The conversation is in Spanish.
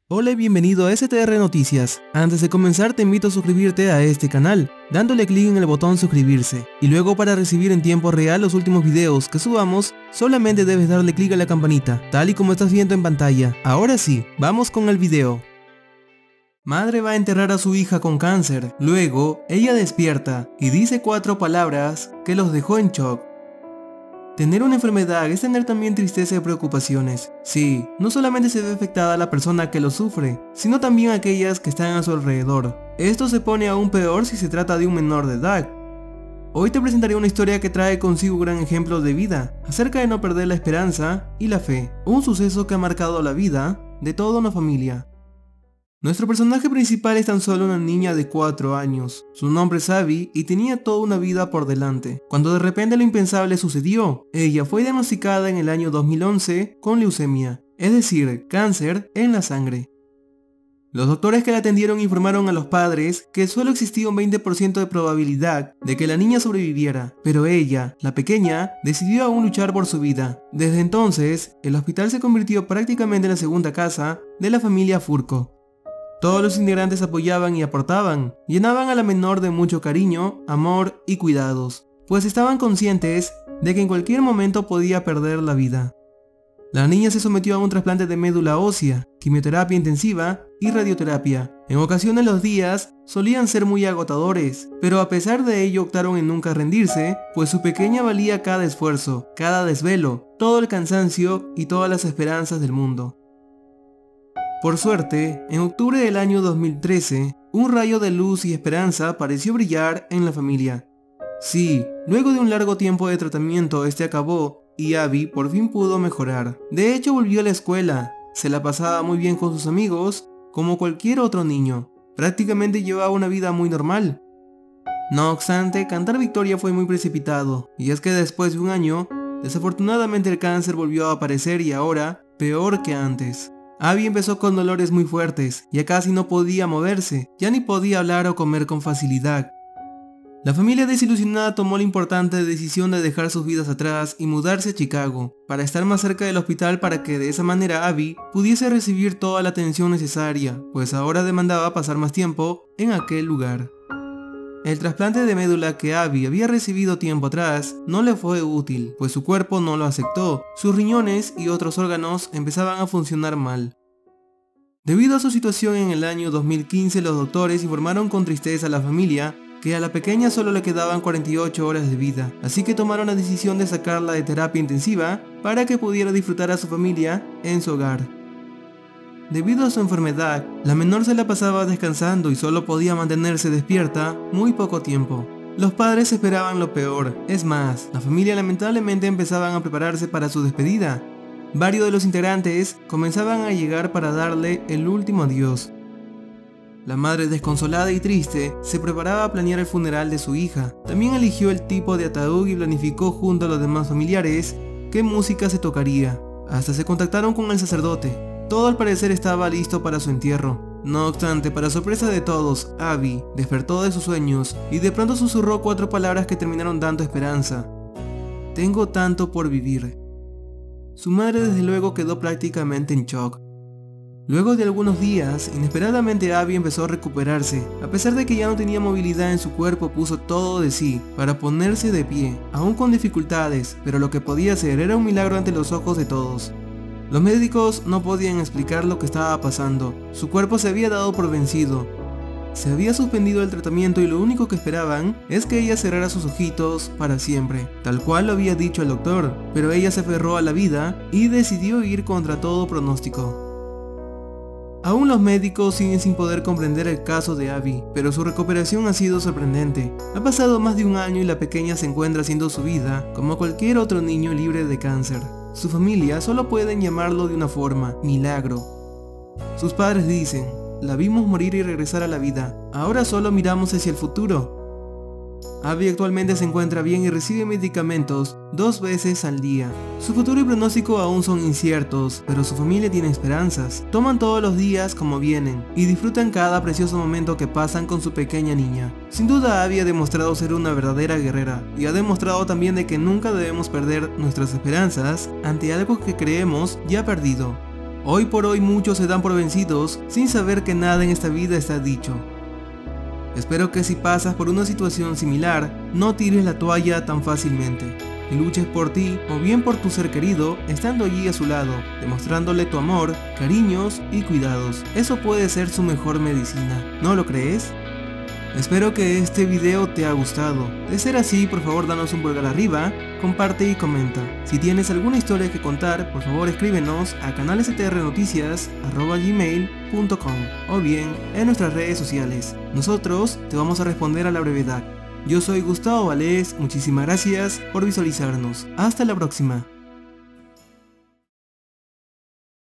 Hola y bienvenido a STR Noticias. Antes de comenzar te invito a suscribirte a este canal, dándole clic en el botón suscribirse. Y luego para recibir en tiempo real los últimos videos que subamos, solamente debes darle clic a la campanita, tal y como estás viendo en pantalla. Ahora sí, vamos con el video. Madre va a enterrar a su hija con cáncer. Luego, ella despierta y dice 4 palabras que los dejó en shock. Tener una enfermedad es tener también tristeza y preocupaciones. Sí, no solamente se ve afectada la persona que lo sufre, sino también aquellas que están a su alrededor. Esto se pone aún peor si se trata de un menor de edad. Hoy te presentaré una historia que trae consigo un gran ejemplo de vida, acerca de no perder la esperanza y la fe, un suceso que ha marcado la vida de toda una familia. Nuestro personaje principal es tan solo una niña de 4 años. Su nombre es Abby y tenía toda una vida por delante, cuando de repente lo impensable sucedió. Ella fue diagnosticada en el año 2011 con leucemia, es decir, cáncer en la sangre. Los doctores que la atendieron informaron a los padres que solo existía un 20% de probabilidad de que la niña sobreviviera, pero ella, la pequeña, decidió aún luchar por su vida. Desde entonces, el hospital se convirtió prácticamente en la segunda casa de la familia Furco. Todos los integrantes apoyaban y aportaban, llenaban a la menor de mucho cariño, amor y cuidados, pues estaban conscientes de que en cualquier momento podía perder la vida. La niña se sometió a un trasplante de médula ósea, quimioterapia intensiva y radioterapia. En ocasiones los días solían ser muy agotadores, pero a pesar de ello optaron en nunca rendirse, pues su pequeña valía cada esfuerzo, cada desvelo, todo el cansancio y todas las esperanzas del mundo. Por suerte, en octubre del año 2013, un rayo de luz y esperanza pareció brillar en la familia. Sí, luego de un largo tiempo de tratamiento este acabó y Abby por fin pudo mejorar. De hecho volvió a la escuela, se la pasaba muy bien con sus amigos, como cualquier otro niño. Prácticamente llevaba una vida muy normal. No obstante, cantar victoria fue muy precipitado, y es que después de un año, desafortunadamente el cáncer volvió a aparecer y ahora, peor que antes. Abby empezó con dolores muy fuertes, ya casi no podía moverse, ya ni podía hablar o comer con facilidad. La familia desilusionada tomó la importante decisión de dejar sus vidas atrás y mudarse a Chicago, para estar más cerca del hospital para que de esa manera Abby pudiese recibir toda la atención necesaria, pues ahora demandaba pasar más tiempo en aquel lugar. El trasplante de médula que Abby había recibido tiempo atrás no le fue útil, pues su cuerpo no lo aceptó, sus riñones y otros órganos empezaban a funcionar mal. Debido a su situación en el año 2015, los doctores informaron con tristeza a la familia que a la pequeña solo le quedaban 48 horas de vida, así que tomaron la decisión de sacarla de terapia intensiva para que pudiera disfrutar a su familia en su hogar. Debido a su enfermedad, la menor se la pasaba descansando y solo podía mantenerse despierta muy poco tiempo. Los padres esperaban lo peor, es más, la familia lamentablemente empezaban a prepararse para su despedida. Varios de los integrantes comenzaban a llegar para darle el último adiós. La madre, desconsolada y triste, se preparaba a planear el funeral de su hija. También eligió el tipo de ataúd y planificó junto a los demás familiares qué música se tocaría. Hasta se contactaron con el sacerdote. Todo al parecer estaba listo para su entierro. No obstante, para sorpresa de todos, Abby despertó de sus sueños y de pronto susurró 4 palabras que terminaron dando esperanza. Tengo tanto por vivir. Su madre desde luego quedó prácticamente en shock. Luego de algunos días, inesperadamente Abby empezó a recuperarse. A pesar de que ya no tenía movilidad en su cuerpo, puso todo de sí para ponerse de pie, aún con dificultades, pero lo que podía hacer era un milagro ante los ojos de todos. Los médicos no podían explicar lo que estaba pasando, su cuerpo se había dado por vencido. Se había suspendido el tratamiento y lo único que esperaban es que ella cerrara sus ojitos para siempre, tal cual lo había dicho el doctor, pero ella se aferró a la vida y decidió ir contra todo pronóstico. Aún los médicos siguen sin poder comprender el caso de Abby, pero su recuperación ha sido sorprendente. Ha pasado más de un año y la pequeña se encuentra haciendo su vida como cualquier otro niño libre de cáncer. Su familia solo pueden llamarlo de una forma, milagro. Sus padres dicen, la vimos morir y regresar a la vida, ahora solo miramos hacia el futuro. Abby actualmente se encuentra bien y recibe medicamentos 2 veces al día. Su futuro y pronóstico aún son inciertos, pero su familia tiene esperanzas. Toman todos los días como vienen y disfrutan cada precioso momento que pasan con su pequeña niña. Sin duda Abby ha demostrado ser una verdadera guerrera y ha demostrado también de que nunca debemos perder nuestras esperanzas ante algo que creemos ya perdido. Hoy por hoy muchos se dan por vencidos sin saber que nada en esta vida está dicho. Espero que si pasas por una situación similar, no tires la toalla tan fácilmente y luches por ti o bien por tu ser querido, estando allí a su lado, demostrándole tu amor, cariños y cuidados. Eso puede ser su mejor medicina, ¿no lo crees? Espero que este video te haya gustado. De ser así, por favor danos un pulgar arriba, comparte y comenta. Si tienes alguna historia que contar, por favor escríbenos a canalstrnoticias@gmail.com o bien en nuestras redes sociales. Nosotros te vamos a responder a la brevedad. Yo soy Gustavo Valdés, muchísimas gracias por visualizarnos. Hasta la próxima.